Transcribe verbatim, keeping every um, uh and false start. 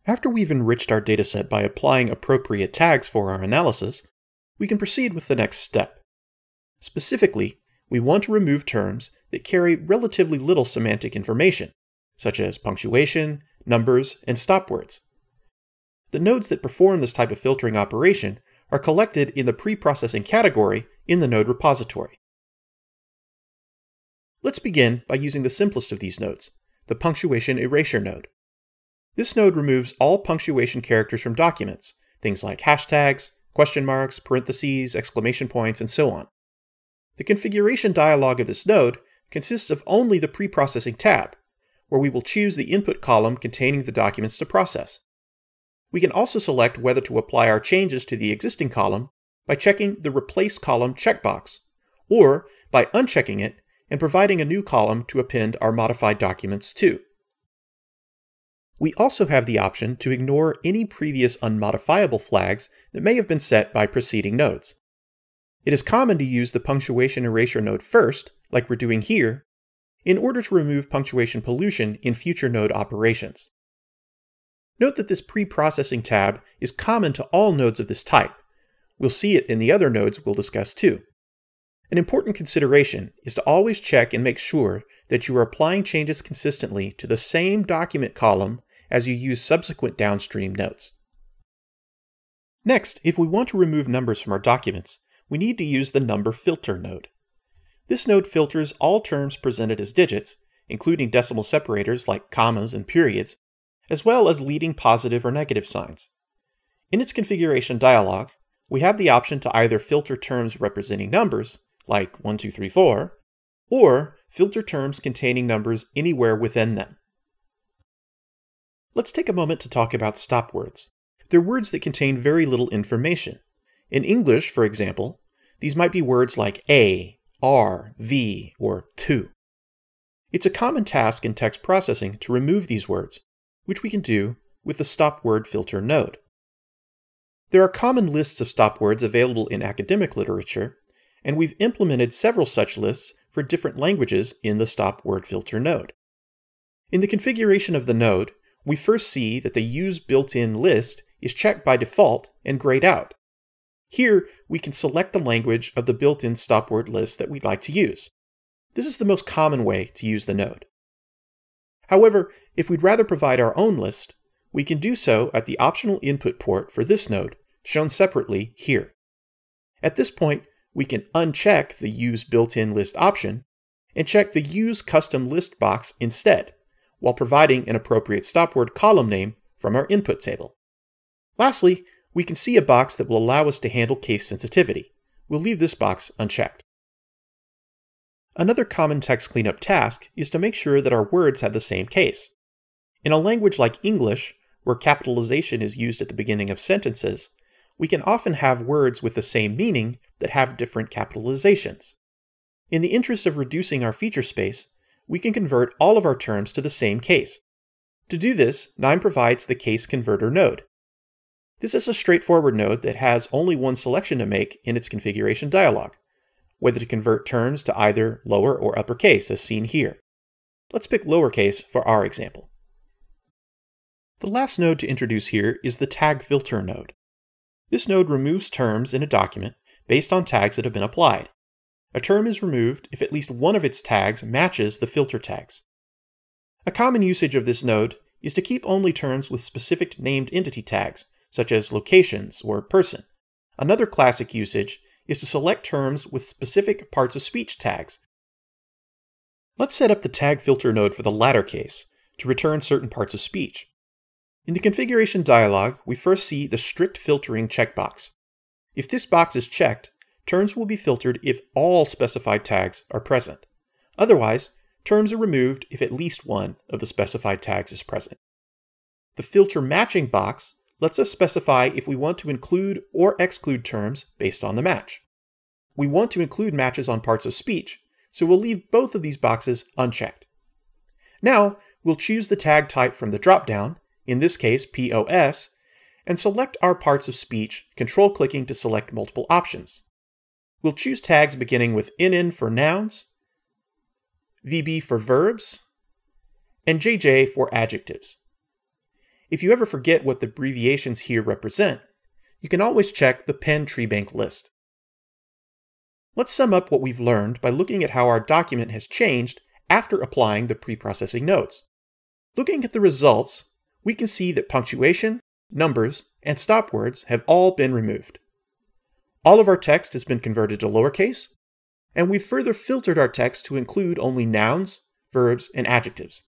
After we've enriched our dataset by applying appropriate tags for our analysis, we can proceed with the next step. Specifically, we want to remove terms that carry relatively little semantic information, such as punctuation, numbers, and stop words. The nodes that perform this type of filtering operation are collected in the preprocessing category in the node repository. Let's begin by using the simplest of these nodes, the Punctuation Eraser node. This node removes all punctuation characters from documents, things like hashtags, question marks, parentheses, exclamation points, and so on. The configuration dialog of this node consists of only the preprocessing tab, where we will choose the input column containing the documents to process. We can also select whether to apply our changes to the existing column by checking the Replace Column checkbox, or by unchecking it and providing a new column to append our modified documents to. We also have the option to ignore any previous unmodifiable flags that may have been set by preceding nodes. It is common to use the Punctuation Eraser node first, like we're doing here, in order to remove punctuation pollution in future node operations. Note that this preprocessing tab is common to all nodes of this type. We'll see it in the other nodes we'll discuss too. An important consideration is to always check and make sure that you are applying changes consistently to the same document column as you use subsequent downstream nodes. Next, if we want to remove numbers from our documents, we need to use the Number Filter node. This node filters all terms presented as digits, including decimal separators like commas and periods, as well as leading positive or negative signs. In its configuration dialog, we have the option to either filter terms representing numbers, like one, two, three, four, or filter terms containing numbers anywhere within them. Let's take a moment to talk about stop words. They're words that contain very little information. In English, for example, these might be words like a, are, the, or to. It's a common task in text processing to remove these words, which we can do with the Stop Word Filter node. There are common lists of stop words available in academic literature, and we've implemented several such lists for different languages in the Stop Word Filter node. In the configuration of the node, we first see that the Use Built-in list is checked by default and grayed out. Here, we can select the language of the built-in stop word list that we'd like to use. This is the most common way to use the node. However, if we'd rather provide our own list, we can do so at the optional input port for this node, shown separately here. At this point, we can uncheck the Use Built-in List option and check the Use Custom List box instead, while providing an appropriate stop word column name from our input table. Lastly, we can see a box that will allow us to handle case sensitivity. We'll leave this box unchecked. Another common text cleanup task is to make sure that our words have the same case. In a language like English, where capitalization is used at the beginning of sentences, we can often have words with the same meaning that have different capitalizations. In the interest of reducing our feature space, we can convert all of our terms to the same case. To do this, KNIME provides the Case Converter node. This is a straightforward node that has only one selection to make in its configuration dialog, whether to convert terms to either lower or uppercase as seen here. Let's pick lowercase for our example. The last node to introduce here is the Tag Filter node. This node removes terms in a document based on tags that have been applied. A term is removed if at least one of its tags matches the filter tags. A common usage of this node is to keep only terms with specific named entity tags, such as locations or person. Another classic usage is to select terms with specific parts of speech tags. Let's set up the Tag Filter node for the latter case, to return certain parts of speech. In the configuration dialog, we first see the Strict Filtering checkbox. If this box is checked, terms will be filtered if all specified tags are present. Otherwise, terms are removed if at least one of the specified tags is present. The Filter Matching box lets us specify if we want to include or exclude terms based on the match. We want to include matches on parts of speech, so we'll leave both of these boxes unchecked. Now, we'll choose the tag type from the dropdown, in this case P O S, and select our parts of speech, control-clicking to select multiple options. We'll choose tags beginning with N N for nouns, V B for verbs, and J J for adjectives. If you ever forget what the abbreviations here represent, you can always check the Penn treebank list. Let's sum up what we've learned by looking at how our document has changed after applying the preprocessing notes. Looking at the results, we can see that punctuation, numbers, and stop words have all been removed. All of our text has been converted to lowercase, and we've further filtered our text to include only nouns, verbs, and adjectives.